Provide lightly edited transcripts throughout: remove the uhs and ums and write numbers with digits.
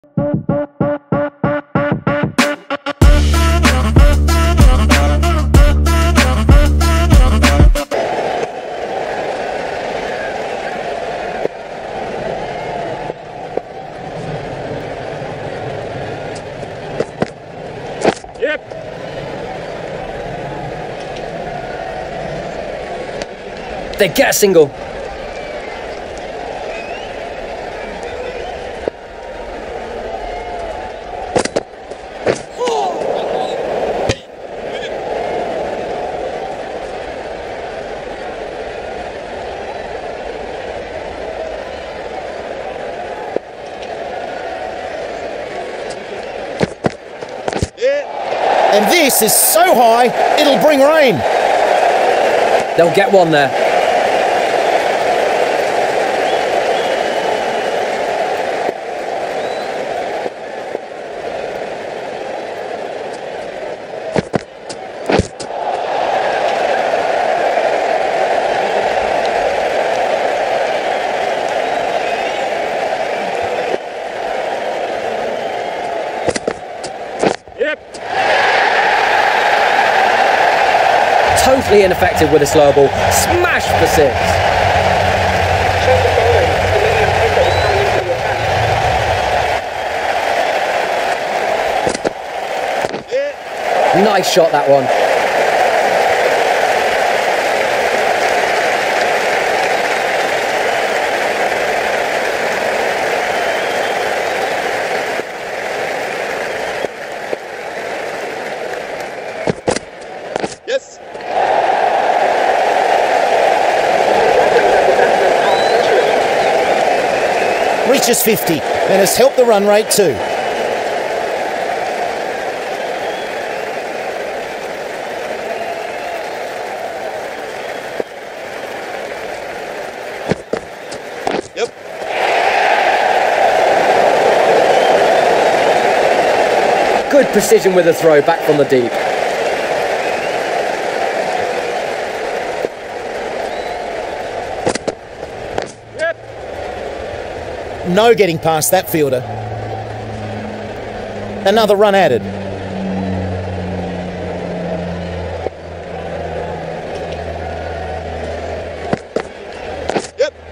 They get a single. And this is so high, it'll bring rain. They'll get one there. Totally ineffective with a slow ball. Smash for six. Nice shot, that one. Yes. Reaches 50 and has helped the run rate too. Yep. Good precision with a throw back from the deep. No getting past that fielder. Another run added. Yep.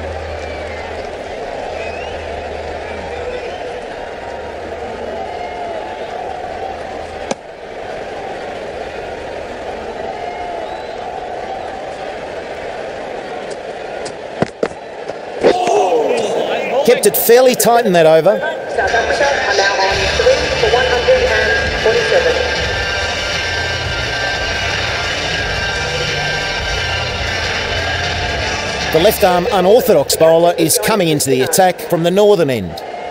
Kept it fairly tight in that over. South Africa are now on 3 for 147. The left-arm unorthodox bowler is coming into the attack from the northern end.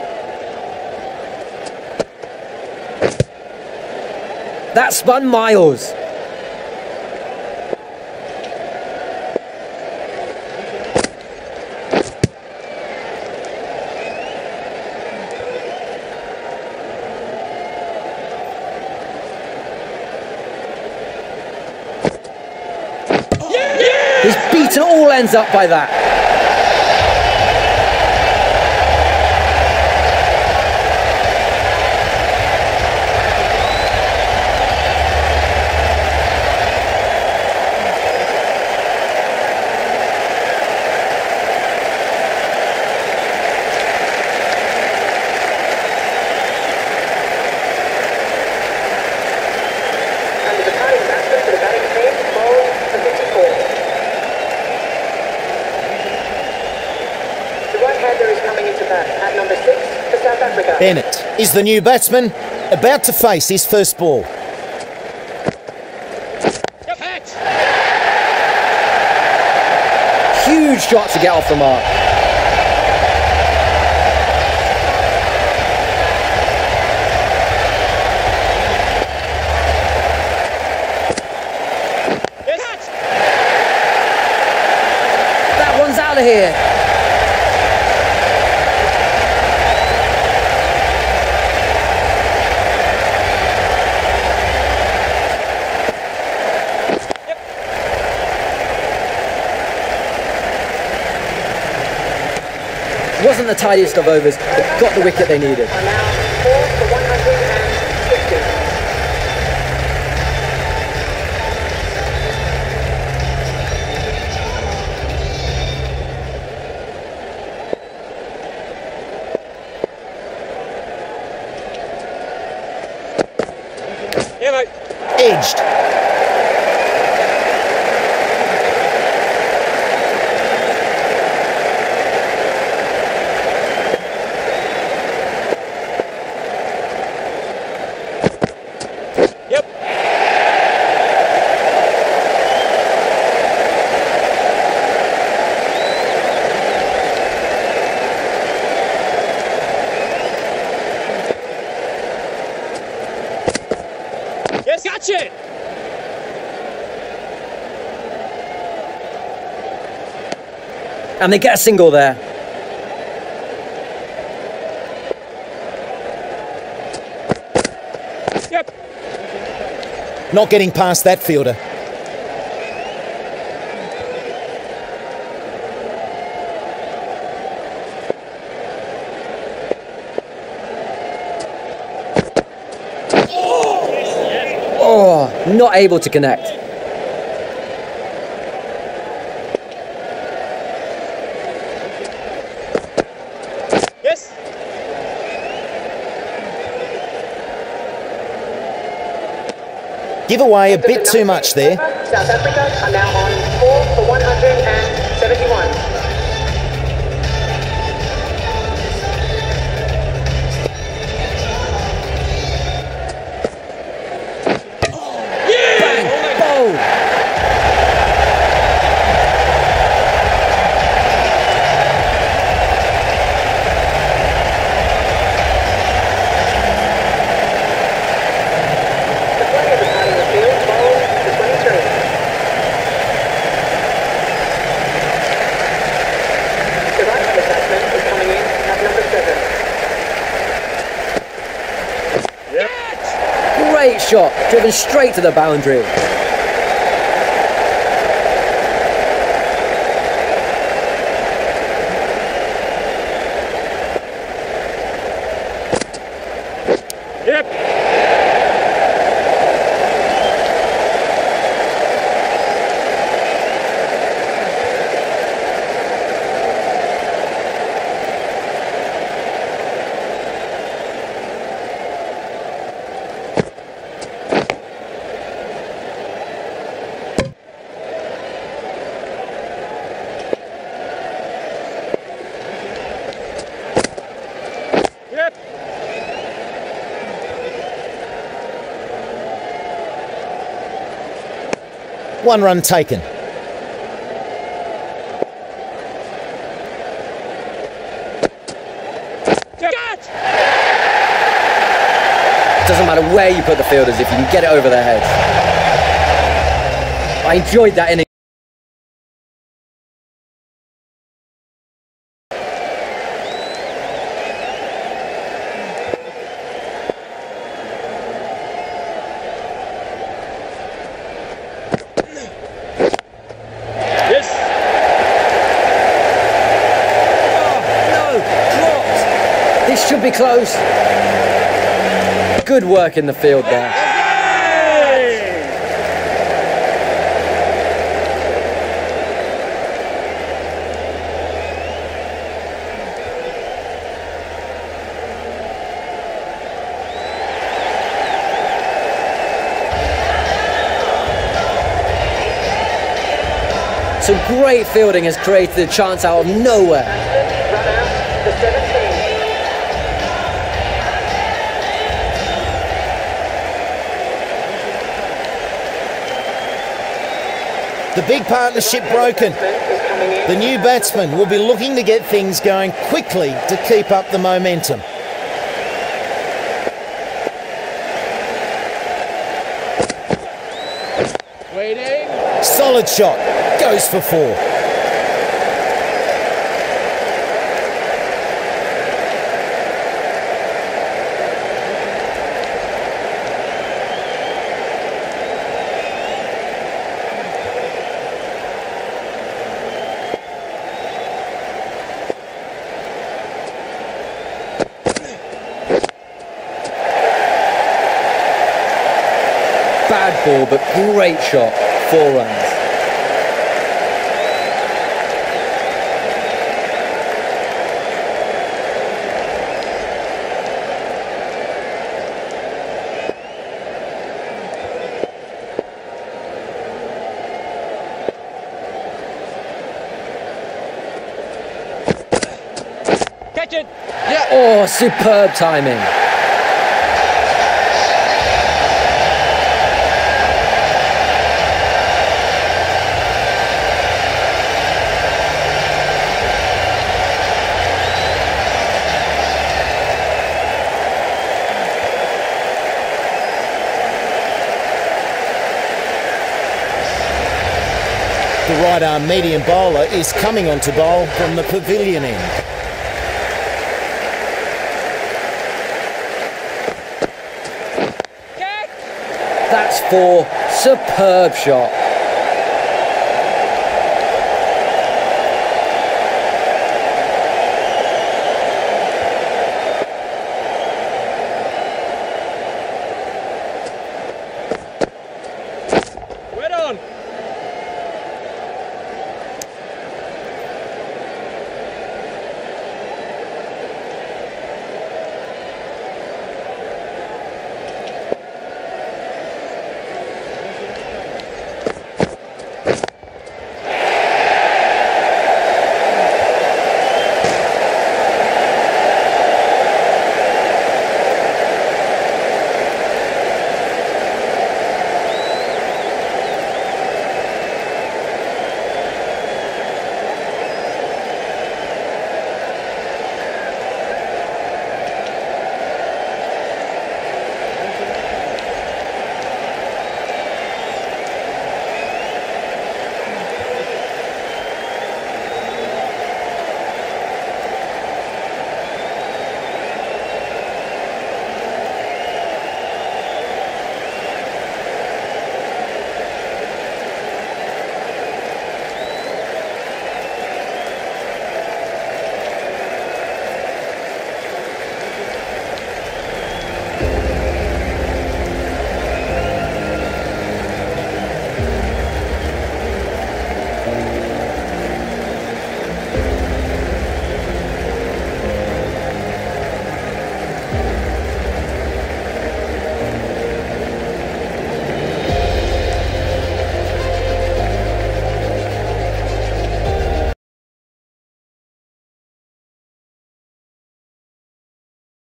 That spun miles. He's beaten all ends up by that. And the departing batsman for the batting team, bowls for 54. The right-hander is coming into bat at number 6 for South Africa. Bennett is the new batsman, about to face his first ball. Huge shot to get off the mark. That one's out of here. wasn't the tidiest of overs, but got the wicket they needed. Are now 4 for 160. Edged. Yep. Yes, gotcha. And they get a single there. Yep. Not getting past that fielder. Oh, not able to connect. Yes. Give away a bit too much there. South Africa are now on 4 for 171. Bold. The player departing the field bowls to 23. The right-hand batsman is coming in at number 7. Great shot, driven straight to the boundary. Yep. Yep. One run taken. Catch. Doesn't matter where you put the fielders if you can get it over their heads. I enjoyed that inning. Yes. No, dropped. This should be close. Good work in the field there. Some great fielding has created a chance out of nowhere. Run out to 17. The big partnership broken. Is coming in. The new batsman will be looking to get things going quickly to keep up the momentum. Waiting. Solid shot. Goes for 4. Bad ball, but great shot. 4 runs. Catch it. Yeah. Oh, superb timing. The right arm medium bowler is coming on to bowl from the pavilion end. That's 4. Superb shot.